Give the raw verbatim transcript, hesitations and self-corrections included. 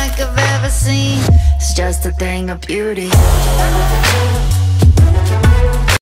like I've ever seen. It's just a thing of beauty.